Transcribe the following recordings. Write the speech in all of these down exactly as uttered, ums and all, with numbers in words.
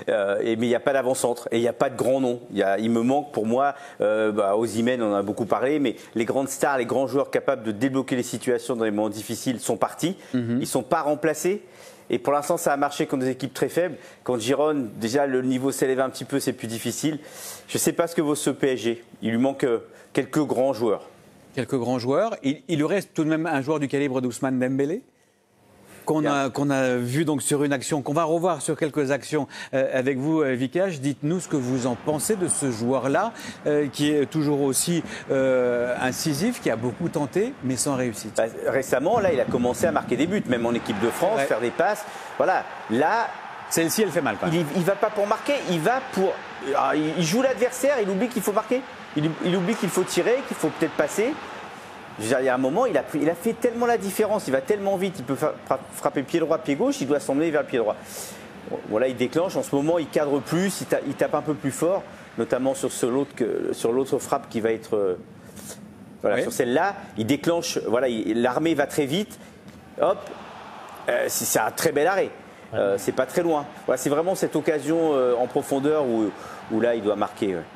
Euh, et, mais il n'y a pas d'avant-centre et il n'y a pas de grand nom. Il, y a, il me manque pour moi, euh, bah, Osimhen, on en a beaucoup parlé, mais les grandes stars, les grands joueurs capables de débloquer les situations dans les moments difficiles sont partis. Mm-hmm. Ils ne sont pas remplacés. Et pour l'instant, ça a marché contre des équipes très faibles. Quand Giron, déjà, le niveau s'élève un petit peu, c'est plus difficile. Je ne sais pas ce que vaut ce P S G. Il lui manque quelques grands joueurs. Quelques grands joueurs. Il, il lui reste tout de même un joueur du calibre d'Ousmane Dembélé qu'on a, qu'on a vu donc sur une action, qu'on va revoir sur quelques actions euh, avec vous, euh, Vikash. Dites-nous ce que vous en pensez de ce joueur-là, euh, qui est toujours aussi euh, incisif, qui a beaucoup tenté, mais sans réussite. Bah, récemment, là, il a commencé à marquer des buts, même en équipe de France, ouais. faire des passes. Voilà, là... Celle-ci, elle fait mal, quand même. Il ne va pas pour marquer, il va pour... Alors, il joue l'adversaire, il oublie qu'il faut marquer. Il, il oublie qu'il faut tirer, qu'il faut peut-être passer. Il y a un moment, il a, il a fait tellement la différence, il va tellement vite, il peut frapper pied droit, pied gauche, il doit s'emmener vers le pied droit. Voilà, il déclenche, en ce moment, il cadre plus, il tape, il tape un peu plus fort, notamment sur, ce, l'autre, sur l'autre frappe qui va être... Voilà, oui. Sur celle-là, il déclenche, voilà, il, l'armée va très vite, hop, euh, c'est un très bel arrêt, ouais. euh, c'est pas très loin. Voilà, c'est vraiment cette occasion euh, en profondeur où, où là, il doit marquer. Ouais.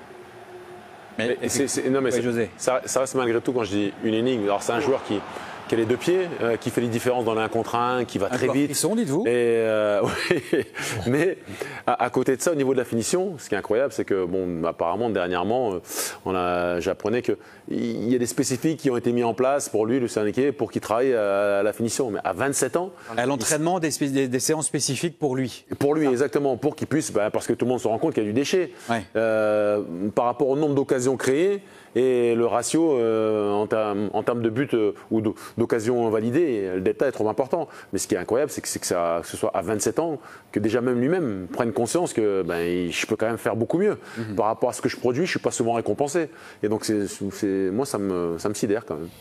Mais, mais c'est, c'est, non mais oui, José. Ça, ça reste malgré tout, quand je dis une énigme, alors c'est un joueur qui, qui a les deux pieds, euh, qui fait les différences dans l'un contre un, qui va un très vite. Ils sont, dites-vous. Et euh, oui, mais à, à côté de ça, au niveau de la finition, ce qui est incroyable, c'est que bon, apparemment dernièrement, euh, on a, j'apprenais que il y a des spécifiques qui ont été mis en place pour lui, Lucien Riquet, pour qu'il travaille à, à la finition. Mais à vingt-sept ans, à l'entraînement, il... des, des, des séances spécifiques pour lui. Pour lui, exactement, pour qu'il puisse, bah, parce que tout le monde se rend compte qu'il y a du déchet. Ouais. Euh, par rapport au nombre d'occasions créées. Et le ratio euh, en, termes, en termes de buts euh, ou d'occasions validées, le delta est trop important. Mais ce qui est incroyable, c'est que, c'est que, ça, que ce soit à vingt-sept ans, que déjà même lui-même prenne conscience que ben, je peux quand même faire beaucoup mieux. Mm-hmm. Par rapport à ce que je produis, je ne suis pas souvent récompensé. Et donc, c'est, c'est, moi, ça me, ça me sidère quand même.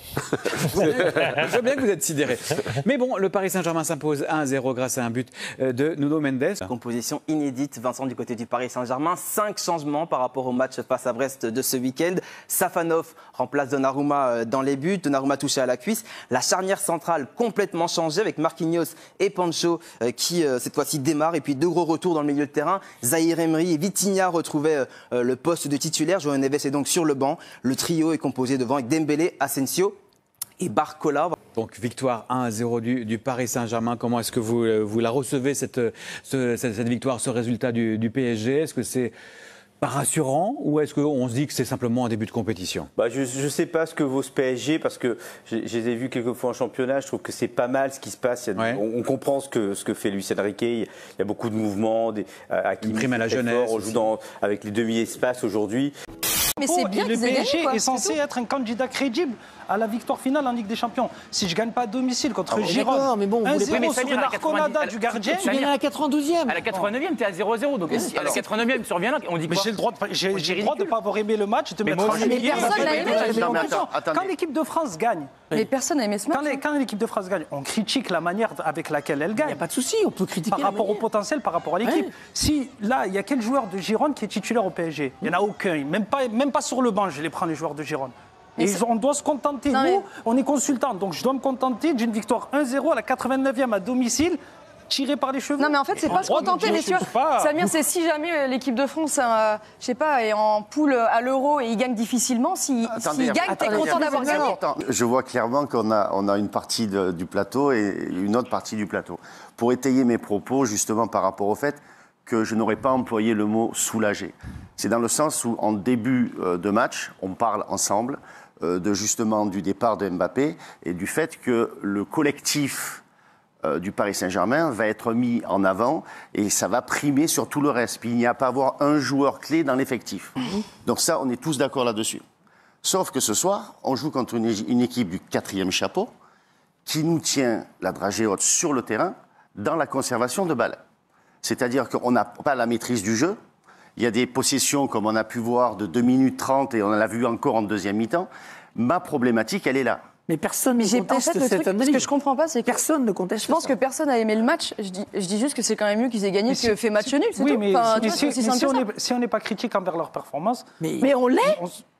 Je vois bien que vous êtes sidéré. Mais bon, le Paris Saint-Germain s'impose un à zéro grâce à un but de Nuno Mendes. Composition inédite, Vincent, du côté du Paris Saint-Germain. Cinq changements par rapport au match face à Brest de ce week-end. Safanov remplace Donnarumma dans les buts, Donnarumma touché à la cuisse. La charnière centrale complètement changée avec Marquinhos et Pancho qui cette fois-ci démarrent. Et puis deux gros retours dans le milieu de terrain. Zahir Emery et Vitinha retrouvaient le poste de titulaire. João Neves est donc sur le banc. Le trio est composé devant avec Dembélé, Asensio et Barcola. Donc victoire un à zéro du, du Paris Saint-Germain. Comment est-ce que vous, vous la recevez, cette, ce, cette, cette victoire, ce résultat du, du P S G? Est-ce que c'est pas rassurant ou est-ce qu'on se dit que c'est simplement un début de compétition? Bah, je ne sais pas ce que vaut ce P S G parce que je, je les ai vus quelques fois en championnat. Je trouve que c'est pas mal ce qui se passe. Il y a, ouais. on, on comprend ce que, ce que fait Luis Enrique. Il y a beaucoup de mouvements. Des, à, à qui prime à la jeunesse. On joue dans, avec les demi-espaces aujourd'hui. Mais c'est bien, le P S G est censé être un candidat crédible à la victoire finale en Ligue des Champions. Si je ne gagne pas à domicile contre Girona, mais bon, un zéro sur une arconada du gardien, tu gagnes à la quatre-vingt-douzième. À la quatre-vingt-neuvième, tu es à zéro zéro. Donc si à la quatre-vingt-neuvième, tu reviens là, on dit quoi? Mais j'ai le droit de j'ai, j'ai le droit de ne pas avoir aimé le match, de te mettre en juillet. Quand l'équipe de France gagne, mais personne n'a aimé ce match. Quand, les, quand l'équipe de France gagne, on critique la manière avec laquelle elle gagne. Il n'y a pas de souci, on peut critiquer par rapport au potentiel, par rapport à l'équipe. Ouais. Si là, il y a quel joueur de Girone qui est titulaire au P S G? Il n'y en a aucun, même pas, même pas sur le banc. Je les prends les joueurs de Girone. Et on doit se contenter, non, nous, mais... on est consultants, donc je dois me contenter d'une victoire un zéro à la quatre-vingt-neuvième à domicile, tirée par les cheveux. Non mais en fait, c'est pas se contenter, messieurs. Samir, c'est si jamais l'équipe de France, euh, je sais pas, est en poule à l'Euro et ils gagnent difficilement, s'ils si, gagnent, t'es content d'avoir gagné. Je vois clairement qu'on a, on a une partie de, du plateau et une autre partie du plateau. Pour étayer mes propos, justement par rapport au fait que je n'aurais pas employé le mot soulagé. C'est dans le sens où, en début de match, on parle ensemble euh, de justement du départ de Mbappé et du fait que le collectif euh, du Paris Saint-Germain va être mis en avant et ça va primer sur tout le reste. Puis il n'y a pas à avoir un joueur clé dans l'effectif. Mmh. Donc ça, on est tous d'accord là-dessus. Sauf que ce soir, on joue contre une, une équipe du quatrième chapeau qui nous tient la dragée haute sur le terrain dans la conservation de balles. C'est-à-dire qu'on n'a pas la maîtrise du jeu. Il y a des possessions, comme on a pu voir, de deux minutes trente et on l'a vu encore en deuxième mi-temps. Ma problématique, elle est là. Mais personne ne conteste en fait, cette analyse. Ce que je comprends pas, c'est que personne ne conteste. Je pense ça. que personne n'a aimé le match. Je dis, je dis juste que c'est quand même mieux qu'ils aient gagné mais que si, fait match nul. C'est oui, tout. Mais, enfin, mais, toi, si, mais si, on ça. est, si on n'est pas critique envers leur performance, mais, mais on l'est. On,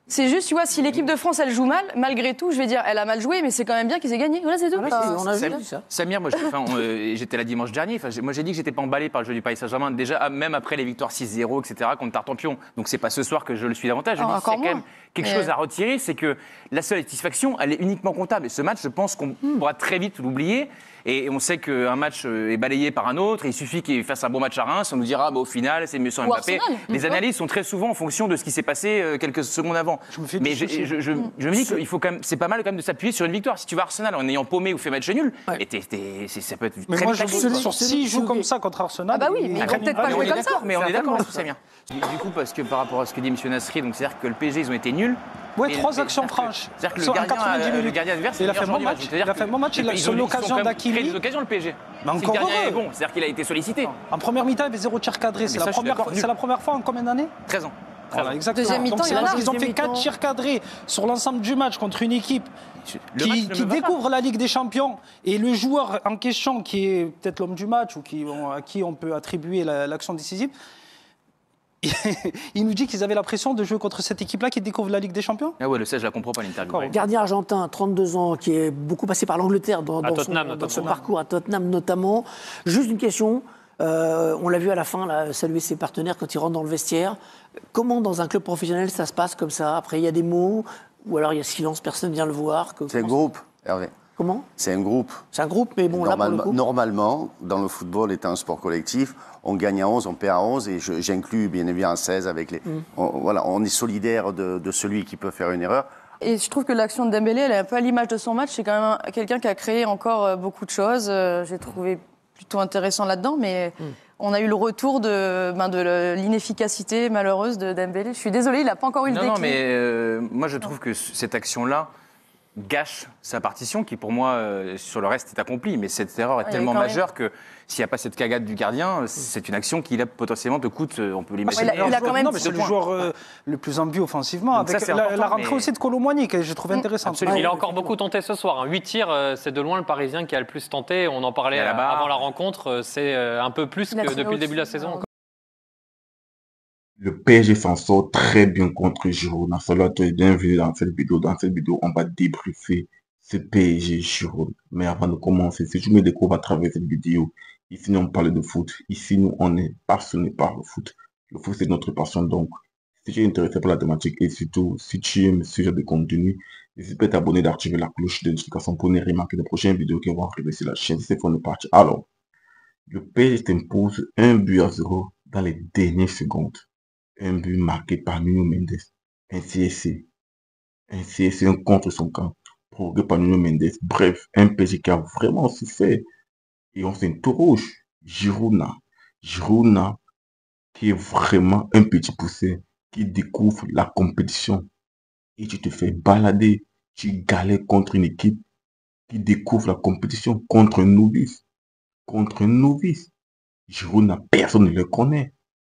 C'est juste, tu vois, si l'équipe de France, elle joue mal, malgré tout, je vais dire, elle a mal joué, mais c'est quand même bien qu'ils aient gagné. Voilà, c'est tout. Voilà, on a vu ça. Samir, moi, enfin, euh, j'étais là dimanche dernier. Enfin, moi, j'ai dit que j'étais pas emballé par le jeu du Paris Saint-Germain. Déjà, même après les victoires six zéro, et cetera, contre Tartampion. Donc, c'est pas ce soir que je le suis davantage. Je Oh, dis, encore c'est quand même moins. quelque Mais- chose à retirer, c'est que la seule satisfaction, elle est uniquement comptable. Et ce match, je pense qu'on pourra très vite l'oublier. Et on sait qu'un match est balayé par un autre. Il suffit qu'il fasse un bon match à Reims. On nous dira, bah, au final, c'est mieux sans Ou Mbappé. Arsenal, Les tu analyses sont très souvent en fonction de ce qui s'est passé euh, quelques secondes avant. Je me fais Mais du je, souci. je- je- je me dis qu'il faut quand même, c'est pas mal quand même de s'appuyer sur une victoire. Si tu vas à Arsenal en ayant paumé ou fait match nul, et t'es- t'es- c'est- ça peut être Mais très moi, vite je tactique, quoi. sur s'ils jouent comme ça contre Arsenal. Ah bah oui, mais ils vont prennent peut-être une pas Mais balle. on jouer est comme ça. d'accord, mais on est d'accord Certainement. là-dessus, Samir. Du du coup, parce que par rapport à ce que dit M. Nasri, donc c'est-à-dire que le P S G, ils ont été nuls. Ouais, Mais- trois mais- actions c'est-à-dire que- franches. C'est-à-dire que le Sur un gardien, quatre-vingt-dix euh, le minutes. gardien adverse, Il a c'est le fait un meilleur bon joueur du match. C'est-à-dire Il a fait un que- bon match. Il a ils sur ont- ils l'occasion sont quand même d'Hakimi. créé des occasions, le P S G. Mais Si encore le gardien heureux. est bon, c'est-à-dire qu'il a été sollicité. En première mi-temps, il y avait zéro tir cadré. C'est mais la, ça, je suis première d'accord, fois- nul. c'est la première fois en combien d'années treize ans. Voilà, exactement. Deuxième mi-temps, Donc, il y c'est en là a. qu'ils ont fait Deuxième quatre mi-temps. tirs cadrés sur l'ensemble du match contre une équipe Le match qui, ne qui me va pas. découvre la Ligue des Champions. Et le joueur en question, qui est peut-être l'homme du match ou qui, à qui on peut attribuer la- l'action décisive, il nous dit qu'ils avaient la pression de jouer contre cette équipe-là qui découvre la Ligue des Champions. Ah ouais, le ça, je la comprends pas l'interview. D'accord. ouais. Gardien argentin, trente-deux ans, qui est beaucoup passé par l'Angleterre dans, À dans Tottenham, son, dans son notamment. parcours à Tottenham notamment. Juste une question, euh, on l'a vu à la fin, là, saluer ses partenaires quand il rentre dans le vestiaire. Comment dans un club professionnel ça se passe comme ça? Après il y a des mots, ou alors il y a silence, personne ne vient le voir. Que- C'est un comment- groupe, Hervé. Comment? C'est un groupe. C'est un groupe, mais bon là pour le Normalement, coup. normalement, dans le football étant un sport collectif, on gagne à onze, on perd à onze, et je- j'inclus bien évidemment seize avec les... On, voilà, on est solidaire de, de celui qui peut faire une erreur. Et je trouve que l'action de Dembélé, elle est un peu à l'image de son match. C'est quand même un- quelqu'un qui a créé encore euh, beaucoup de choses. Euh, J'ai trouvé plutôt intéressant là-dedans, mais on a eu le retour de, ben, de le- l'inefficacité malheureuse de Dembélé. Je suis désolée, il n'a pas encore eu le Non, déclic. non, mais euh, moi je trouve que c- cette action-là gâche sa partition, qui pour moi, euh, sur le reste, est accomplie. Mais cette erreur est Ouais, tellement quand même. majeure que s'il n'y a pas cette cagade du gardien, c'est une action qui là, potentiellement te coûte, euh, on peut Ouais, l'imaginer. il a- il a quand même- Non, mais c'est deux le points. joueur euh, le plus ambigu offensivement. Donc ça, avec c'est la, important, la rentrée mais- aussi de Colomboigny, que j'ai trouvé intéressante. Absolument. Il a encore beaucoup tenté ce soir. huit tirs, euh, c'est de loin le Parisien qui a le plus tenté. On en parlait Et à la euh, barre. avant la rencontre. euh, C'est euh, un peu plus Il a que tiré depuis le début de la au-dessus, saison. hein. Le P S G s'en sort très bien contre Girona. Salut, toi et bienvenue dans cette vidéo. Dans cette vidéo, on va débriefer ce P S G Girona. Mais avant de commencer, si tu me découvres à travers cette vidéo, ici nous on parle de foot. Ici nous on est passionné par le foot. Le foot c'est notre passion. Donc, si tu es intéressé par la thématique et surtout si tu aimes ce genre de contenu, n'hésite pas à t'abonner, d'activer la cloche de notification pour ne rien manquer des prochaines vidéos qui vont arriver sur la chaîne. C'est pour nous partir. Alors, le P S G s'impose un but à zéro dans les dernières secondes. Un but marqué par Nuno Mendes, un C S C, un C S C, un contre son camp, provoqué par Nuno Mendes. Bref, un P S G qui a vraiment souffert. Et on s'interroge, Girona, Girona qui est vraiment un petit poussé, qui découvre la compétition. Et tu te fais balader, tu galères contre une équipe qui découvre la compétition, contre un novice. Contre un novice. Girona, personne ne le connaît.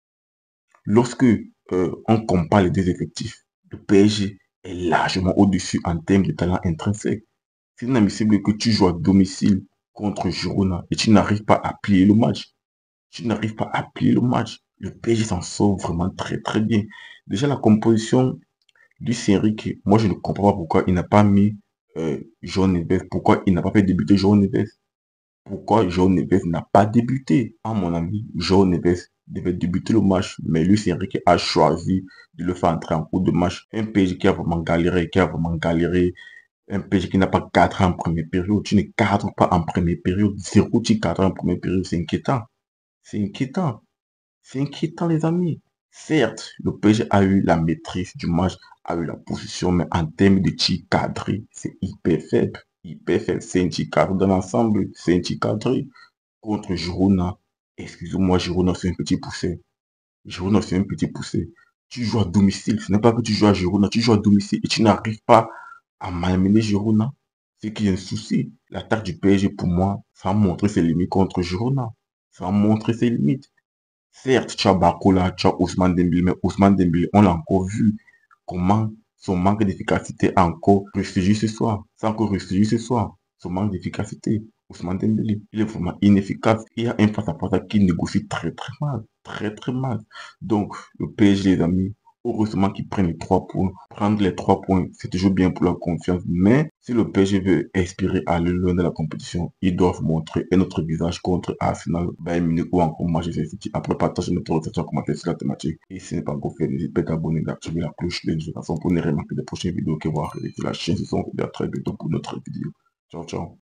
Lorsque euh, on compare les deux effectifs, le P S G est largement au-dessus en termes de talent intrinsèque. C'est inadmissible que tu joues à domicile contre Girona et tu n'arrives pas à plier le match. Tu n'arrives pas à plier le match. Le P S G s'en sort vraiment très très bien. Déjà la composition du Enrique, moi je ne comprends pas pourquoi il n'a pas mis euh, João Neves, pourquoi il n'a pas fait débuter João Neves. Pourquoi João Neves n'a pas débuté? À mon avis, João Neves devait débuter le match, mais Luis Enrique a choisi de le faire entrer en cours de match. Un P S G qui a vraiment galéré, qui a vraiment galéré. Un P S G qui n'a pas cadré en première période. Tu ne cadres pas en première période. Zéro, tu cadres en première période. C'est inquiétant. C'est inquiétant. C'est inquiétant, les amis. Certes, le P S G a eu la maîtrise du match, a eu la position, mais en termes de tir cadré, c'est hyper faible. Hyper faible. C'est un tir cadré dans l'ensemble. C'est un tir cadré. Contre Girona, excusez-moi, Girona, c'est un petit poussé. Girona, c'est un petit poussé. Tu joues à domicile. Ce n'est pas que tu joues à Girona, tu joues à domicile et tu n'arrives pas à malmener Girona. C'est qu'il y a un souci. L'attaque du P S G, pour moi, ça a montré ses limites contre Girona. Ça a montré ses limites. Certes, tu as Barcola, tu as Ousmane Dembélé, mais Ousmane Dembélé, on l'a encore vu comment son manque d'efficacité a encore ressurgi ce soir. Ça a encore ressurgi ce soir. Son manque d'efficacité. Ousmane Dembélé, il est vraiment inefficace. Il y a un face-à-face qui négocie très très mal. Très très mal. Donc, le P S G, les amis, heureusement qu'ils prennent les trois points. Prendre les trois points, c'est toujours bien pour la confiance. Mais si le P S G veut espérer aller loin de la compétition, ils doivent montrer un autre visage contre Arsenal, Bayern Munich ou encore Manchester City. Après, partage notre réflexion, commenter sur la thématique. Et si ce n'est pas encore fait, n'hésitez pas à t'abonner, d'activer la cloche de notification pour ne rien manquer des prochaines vidéos que vous arriver sur la chaîne. Ce sont à très bientôt pour notre vidéo. Ciao, ciao.